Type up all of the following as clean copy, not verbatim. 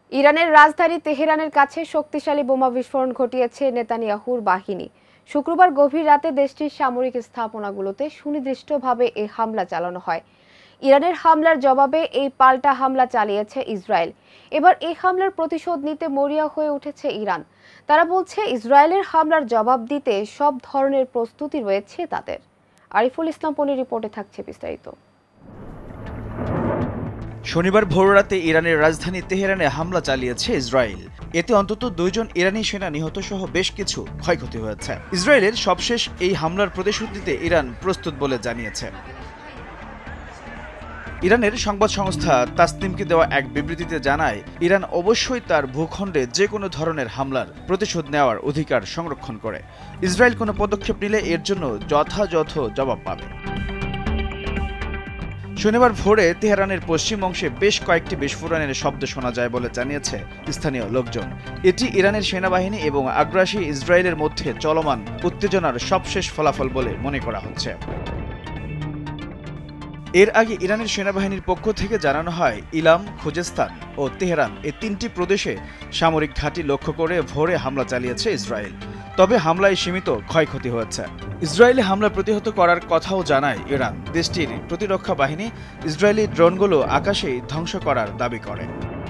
ইরানের রাজধানী তেহরানের কাছে শক্তিশালী বোমা বিস্ফোরণ ঘটিয়েছে নেতানিয়াহুর বাহিনী। শুক্রবার গভীর রাতে দেশটির সামরিক স্থাপনাগুলোতে সুনির্দিষ্টভাবে এই হামলা চালানো হয়। ইরানের হামলার জবাবে এই পাল্টা হামলা চালিয়েছে ইসরায়েল। এবার এই হামলার প্রতিশোধ নিতে মরিয়া হয়ে উঠেছে ইরান। তারা বলছে ইসরায়েলের হামলার জবাব দিতে সব ধরনের প্রস্তুতি রয়েছে তাদের। আরিফুল ইসলাম পনির রিপোর্টে থাকছে বিস্তারিত। শনিবার ভোররাতে ইরানের রাজধানী তেহরানে হামলা চালিয়েছে ইসরায়েল। এতে অন্তত 2 জন ইরানি সেনা নিহত সহ বেশ কিছু ক্ষয়ক্ষতি হয়েছে। ইসরায়েলের সবশেষ এই হামলার প্রতিশোধ নিতে ইরান প্রস্তুত বলে জানিয়েছে। ইরানের সংবাদ সংস্থা তাসনিমকে দেওয়া এক বিবৃতিতে জানায়, ইরান অবশ্যই তার ভূখণ্ডে যে কোনো ধরনের হামলার প্রতিশোধ নেওয়ার অধিকার সংরক্ষণ করে। ইসরায়েল কোনো পদক্ষেপ নিলে এর জন্য যথাযথ জবাব পাবে। শনিবার ভোরে তেহরানের পশ্চিম অংশে বেশ কয়েকটি বিস্ফোরণের শব্দ শোনা যায় বলে জানিয়েছে স্থানীয় লোকজন। এটি ইরানের সেনাবাহিনী এবং আগ্রাসী ইসরায়েলের মধ্যে চলমান উত্তেজনার সবশেষ ফলাফল বলে মনে করা হচ্ছে। এর আগে ইরানের সেনাবাহিনীর পক্ষ থেকে জানানো হয়, ইলাম, খুজেস্তান ও তেহরান এই 3টি প্রদেশে সামরিক ঘাঁটি লক্ষ্য করে ভোরে হামলা চালিয়েছে ইসরায়েল। তবে হামলায় সীমিত ক্ষয়ক্ষতি হয়েছে। ইসরায়েলি হামলা প্রতিহত করার কথাও জানায় ইরান। দেশটির প্রতিরক্ষা বাহিনী ইসরায়েলি ড্রোনগুলো আকাশেই ধ্বংস করার দাবি করে।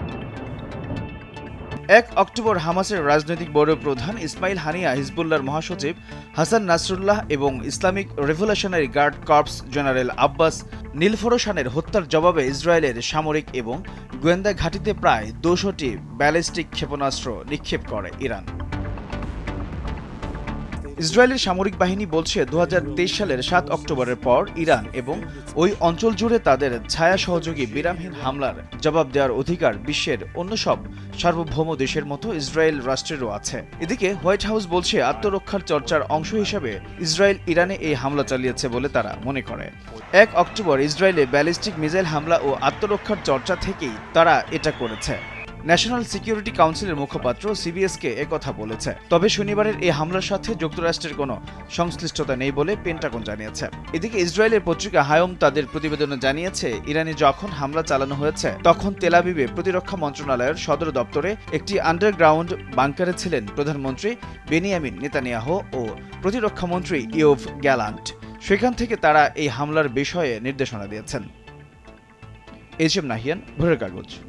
1 অক্টোবর হামাসের রাজনৈতিক বড় প্রধান ইসমাইল হানিয়া, হিজবুল্লাহর মহাসচিব হাসান নাসরুল্লাহ এবং Islamic Revolutionary Guard Corps general Abbas নীলফরসানের হত্যার জবাবে ইসরায়েলের সামরিক এবং গোয়েন্দা ঘাঁটিতে প্রায় 200টি ব্যালিস্টিক ক্ষেপণাস্ত্র নিক্ষেপ করে ইরান। ইসরায়েলের সামরিক বাহিনী বলছে 2023 সালের 7 অক্টোবরের পর ইরান এবং ওই অঞ্চল জুড়ে তাদের ছায়া সহযোগী বিরামহীন হামলার জবাব দেওয়ার অধিকার বিশ্বের অন্য সব সার্বভৌম দেশের মতো ইসরায়েল রাষ্ট্রেরও আছে। এদিকে হোয়াইট হাউস বলছে আত্মরক্ষার চর্চার অংশ হিসেবে ইসরায়েল ইরানে এই হামলা চালিয়েছে বলে তারা মনে করে। 1 অক্টোবর ইসরায়েলে ব্যালিস্টিক মিসাইল হামলা ও আত্মরক্ষার চর্চা থেকেই তারা এটা করেছে। ন্যাশনাল সিকিউরিটি কাউন্সিলের মুখপাত্র সিবিএসকে একথা বলেছে। তবে শনিবারের এই হামলার সাথে যুক্তরাষ্ট্রের কোনো সংশ্লিষ্টতা নেই বলে পেন্টাগন জানিয়েছে। এদিকে ইসরায়েলের পত্রিকা হায়ম তাদের প্রতিবেদনে জানিয়েছে, ইরানে যখন হামলা চালানো হয়েছে তখন তেল আবিবে প্রতিরক্ষা মন্ত্রণালয়ের সদর দপ্তরে একটি আন্ডারগ্রাউন্ড বাংকারে ছিলেন প্রধানমন্ত্রী বেনিয়ামিন নেতানিয়াহু ও প্রতিরক্ষা মন্ত্রী ইয়োভ গ্যালান্ট। সেখান থেকে তারা এই হামলার বিষয়ে নির্দেশনা দিয়েছেন। এইচ এম নাহিয়ান, ভোরের কাগজ।